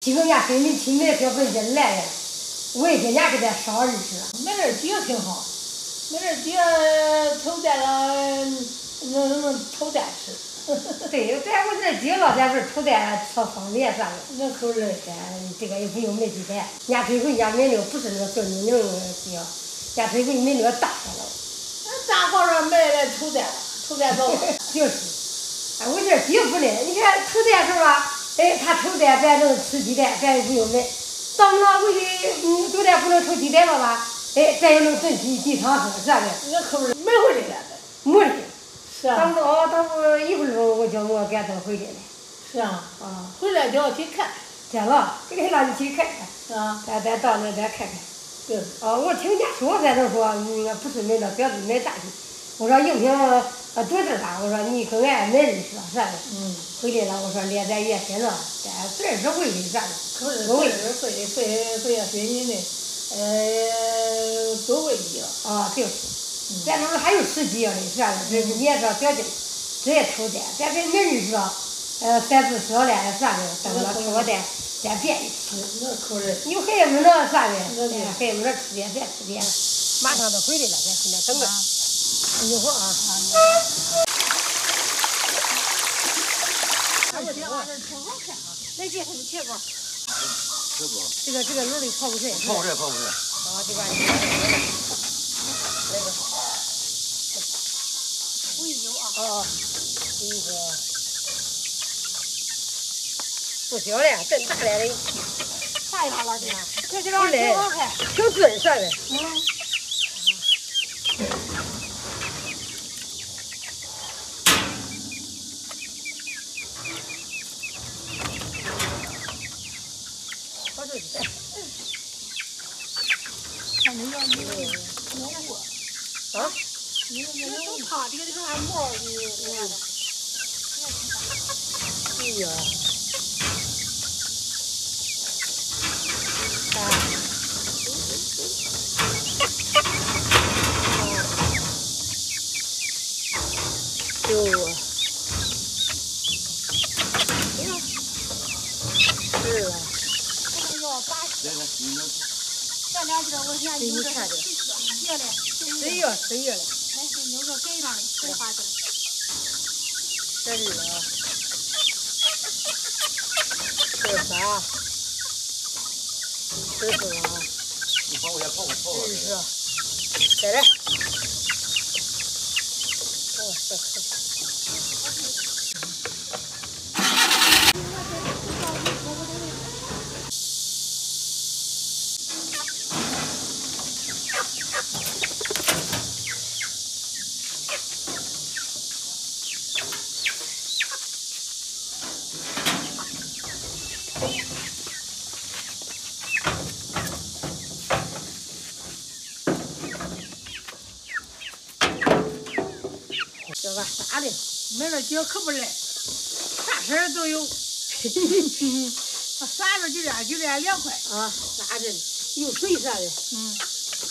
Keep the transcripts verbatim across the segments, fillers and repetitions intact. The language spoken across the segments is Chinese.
今个人家跟你去买小本子来呀，我也给人家给他上日子了。 买点鸡挺好，买点鸡炒蛋了，能能炒蛋吃。 对，咱我这鸡了，咱不是炒蛋炒方便算了。 那口味， 咱这个也不用买鸡蛋，人家这回人家买那个不是那个小牛牛的鸡，人家这回买那个大的了。 那大号上买来炒蛋，炒蛋早。 就是，哎，我这鸡不赖，你看炒蛋是吧？哎，他炒蛋咱能吃鸡蛋，咱也不用买。到不了回去，你昨天不能炒鸡蛋了吧？哎，咱又能炖鸡鸡汤喝，是吧？ 那口味买回来了， 没的。 是啊。 等不到，等不一会儿钟，我叫我给他等回来了。 是啊。 啊。 回来就要去看。 见了，给他让你去看看。 啊。 咱咱到那再看看。 对。 啊，我听人家说，反正说，嗯，不是买那表子买大鸡。我说应聘呃多点吧，我说你跟俺买的是吧？是吧？ 嗯。 回来了，我说连咱也跟了，咱自是回的啥的。 可是可是费费费也费你的，呃，多为意了。 啊，就是。咱这还有十几样的，是吧？这你也知道条件，这也抽蛋，咱这明日说，呃，三四烧了啥的，等了抽个蛋，咱便宜吃。 那口味。 有孩子们那啥的，哎，孩子们那吃点咱吃点，马上都回来了，咱现在等着。一会儿啊。 我这玩意儿挺好看啊！ 来姐，他们切过。 切过。 这个这个卤里泡不出来。 泡不出来，泡不出来。 啊，这个来个。 肥牛啊。 哦，这个不小了，真大来的。 啥样了这？这这玩意儿挺好看，挺准啥的。 嗯。看你要你牛过啊？ 你那个牛怕这个这个还毛你你看着。 哎呀！啊！哟啊！哎呀！是啊。 这个要八十。 来来，你能。 咱俩这我现在有这看着。 别嘞， 谁呀？谁呀？ 来，这牛肉给上的，给花子。 这是啊。这是啥？这是啊。 你帮我先泡泡泡泡。 这是啊。再来。哦，这可以。这个啥的， 买了脚可不赖，啥色儿都有。他啥着就这就这凉快啊，啥的有水啥的。 嗯。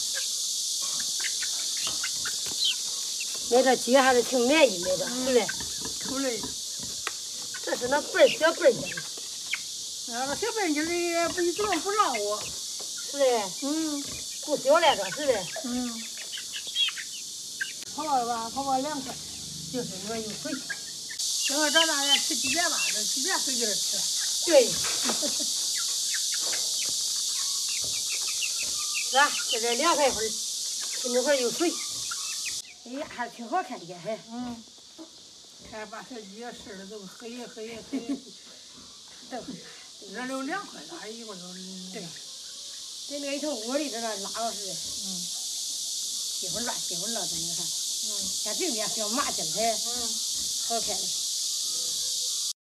买这鸡还是挺满意，买的，对不对？ 口味。 这是那笨小笨鸡。 啊，那小笨鸡的不一怎么不让我？ 是的。 嗯。 不小来着，是的。 嗯。泡泡吧，泡泡凉快。 就是我有水。 等我长大了吃鸡蛋吧，这鸡蛋费劲吃。 对。是吧？这点凉快会儿，吃那会儿有水。哎呀，还挺好看的还。 嗯。看把小鸡吃的都黑黑黑。 都。 热溜凉快了，一会儿都。 对。在那一头窝里在那拉了似的。 嗯。 稀乎乱稀乎乱的，你看。 嗯。 像这边小麻筋菜。 嗯。 好看的。